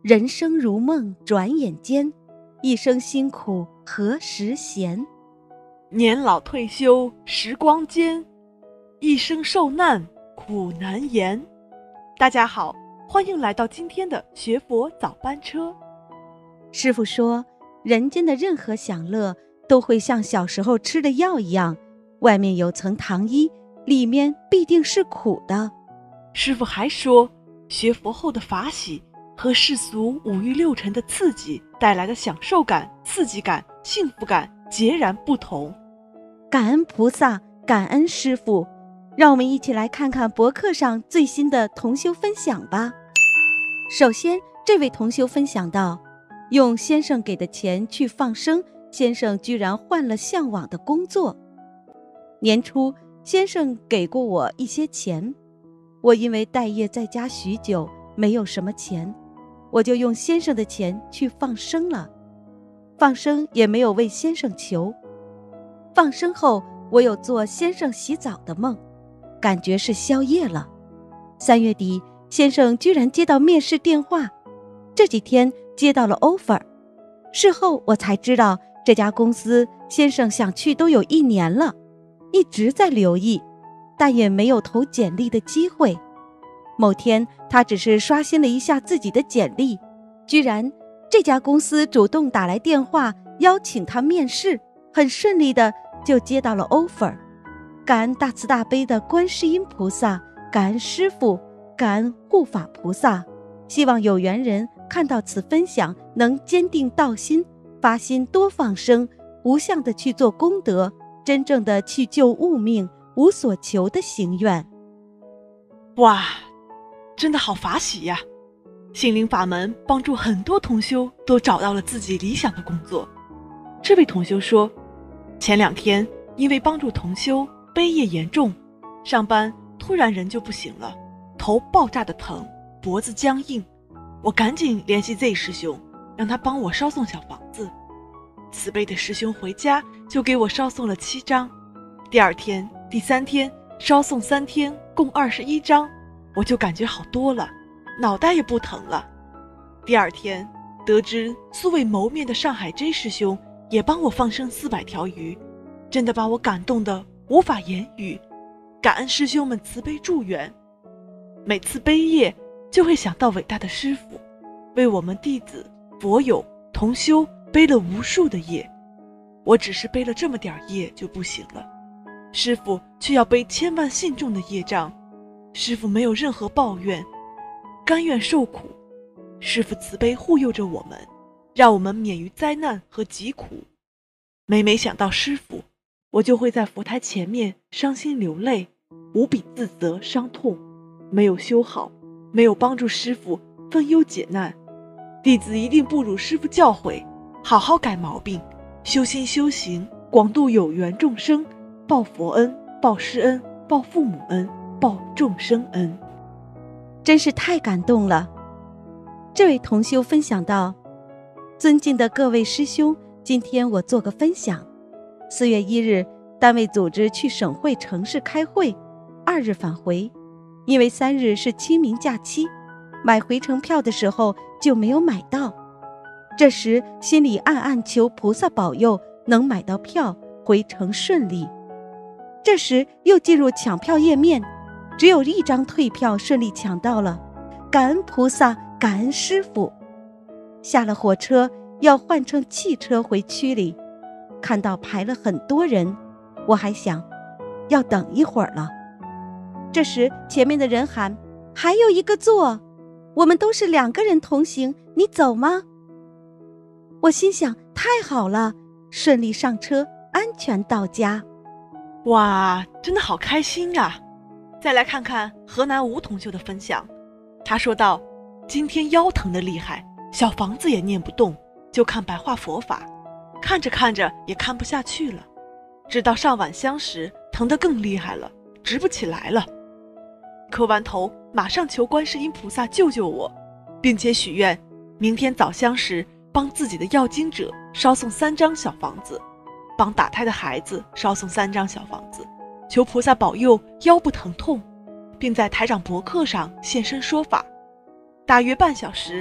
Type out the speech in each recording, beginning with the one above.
人生如梦转眼间，一生辛苦何时闲？ 年老退休时光间，一生受难苦难言。大家好，欢迎来到今天的学佛早班车。 师父说，人间的任何享乐都会像小时候吃的药一样，外面有层糖衣，里面必定是苦的。 师父还说，学佛后的法喜和世俗五欲六尘的刺激带来的享受感、刺激感、幸福感截然不同。 感恩菩萨，感恩师父，让我们一起来看看博客上最新的同修分享吧。首先，这位同修分享到，用先生给的钱去放生，先生居然换了向往的工作。年初，先生给过我一些钱，我因为待业在家许久，没有什么钱，我就用先生的钱去放生了。放生也没有为先生求。放生后，我有做先生洗澡的梦，感觉是宵夜了。3月底，先生居然接到面试电话，这几天接到了 offer。事后我才知道，这家公司先生想去都有1年了，一直在留意，但也没有投简历的机会。某天，他只是刷新了一下自己的简历，居然这家公司主动打来电话邀请他面试，很顺利的就接到了 offer。 感恩大慈大悲的观世音菩萨，感恩师父，感恩护法菩萨。希望有缘人看到此分享，能坚定道心，发心多放生，无相的去做功德，真正的去救物命，无所求的行愿。 哇，真的好法喜呀！心灵法门帮助很多同修都找到了自己理想的工作。这位同修说，前2天因为帮助同修背业严重，上班突然人就不行了，头爆炸的疼，脖子僵硬。我赶紧联系 Z 师兄，让他帮我捎送小房子。慈悲的师兄回家就给我捎送了7张。第2天、第3天捎送3天，共21张，我就感觉好多了，脑袋也不疼了。第2天得知素未谋面的上海 J 师兄也帮我放生400条鱼，真的把我感动得无法言语。感恩师兄们慈悲助缘，每次背业就会想到伟大的师父，为我们弟子、佛友、同修背了无数的业。我只是背了这么点业就不行了，师父却要背千万信众的业障。师父没有任何抱怨，甘愿受苦。师父慈悲护佑着我们，让我们免于灾难和疾苦。每每想到师父，我就会在佛台前面伤心流泪，无比自责伤痛。没有修好，没有帮助师父分忧解难，弟子一定不辱师父教诲，好好改毛病，修心修行，广度有缘众生，报佛恩，报师恩，报父母恩，报众生恩。 真是太感动了。这位同修分享到，尊敬的各位师兄，今天我做个分享。4月1日，单位组织去省会城市开会，2日返回。因为3日是清明假期，买回程票的时候就没有买到。这时心里暗暗求菩萨保佑能买到票，回程顺利。这时又进入抢票页面，只有1张退票顺利抢到了，感恩菩萨，感恩师父。下了火车要换乘汽车回区里，看到排了很多人，我还想要等一会儿了。这时前面的人喊，还有1个座，我们都是2个人同行，你走吗？我心想，太好了，顺利上车，安全到家。 哇，真的好开心啊！再来看看河南吴同修的分享，他说道，今天腰疼的厉害，小房子也念不动，就看白话佛法，看着看着也看不下去了，直到上晚香时疼得更厉害了，直不起来了。磕完头马上求观世音菩萨救救我，并且许愿明天早香时帮自己的要经者捎送3张小房子，帮打胎的孩子捎送3张小房子，求菩萨保佑腰不疼痛，并在台长博客上现身说法。大约半小时，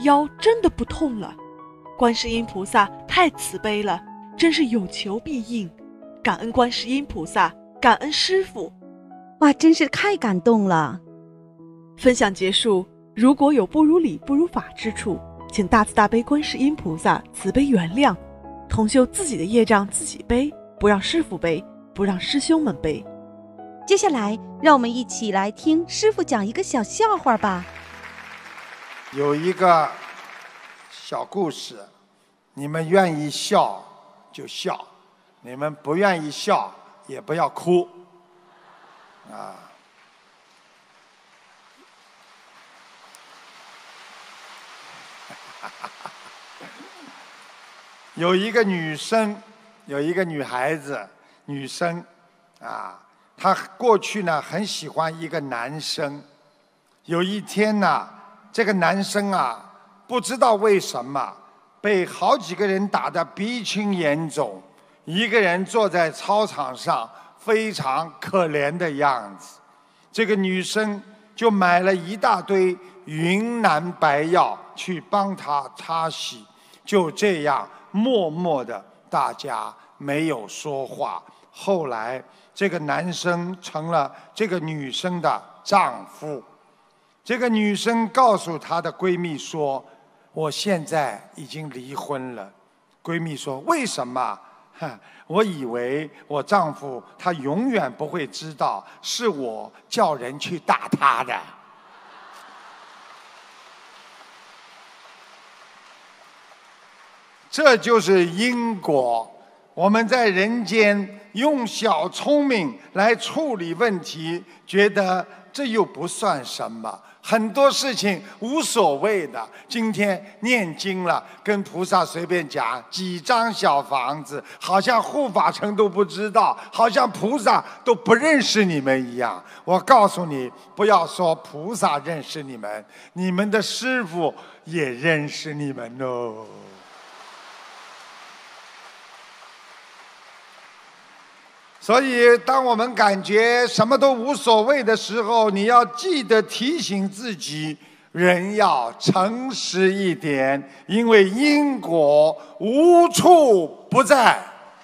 腰真的不痛了。观世音菩萨太慈悲了，真是有求必应，感恩观世音菩萨，感恩师父。 哇，真是太感动了。 分享结束，如果有不如理不如法之处，请大慈大悲观世音菩萨慈悲原谅，同修自己的业障自己背，不让师父背，不让师兄们背。 接下来让我们一起来听师父讲一个小笑话吧。 有一个小故事，你们愿意笑就笑，你们不愿意笑也不要哭啊。有一个女生，有一个女孩子，女生啊，她过去呢很喜欢一个男生。有一天呢，这个男生啊，不知道为什么被好几个人打得鼻青眼肿，一个人坐在操场上，非常可怜的样子。这个女生就买了一大堆云南白药去帮他擦洗，就这样默默的，大家没有说话。后来这个男生成了这个女生的丈夫。这个女生告诉她的闺蜜说，我现在已经离婚了。闺蜜说，为什么？我以为我丈夫他永远不会知道是我叫人去打他的。这就是因果。我们在人间用小聪明来处理问题，觉得这又不算什么，很多事情无所谓的。今天念经了，跟菩萨随便讲几张小房子，好像护法神都不知道，好像菩萨都不认识你们一样。我告诉你，不要说菩萨认识你们，你们的师父也认识你们哦。所以当我们感觉什么都无所谓的时候，你要记得提醒自己，人要诚实一点，因为因果无处不在。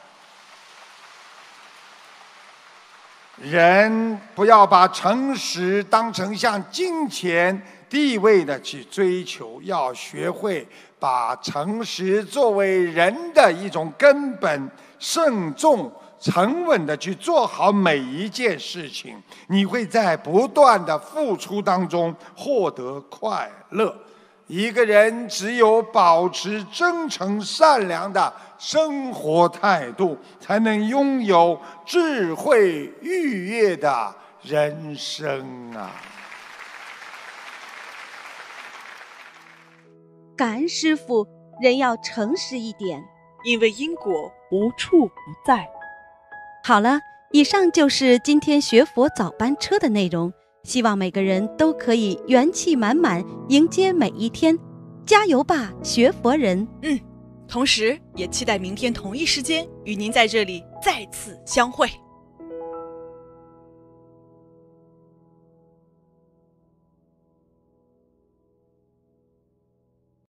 人不要把诚实当成像金钱地位的去追求，要学会把诚实作为人的一种根本，慎重沉稳地去做好每一件事情，你会在不断的付出当中获得快乐。一个人只有保持真诚善良的生活态度，才能拥有智慧愉悦的人生啊！ 感恩师父，人要诚实一点， 因为因果无处不在。 好了，以上就是今天学佛早班车的内容，希望每个人都可以元气满满迎接每一天，加油吧，学佛人！ 同时也期待明天同一时间与您在这里再次相会。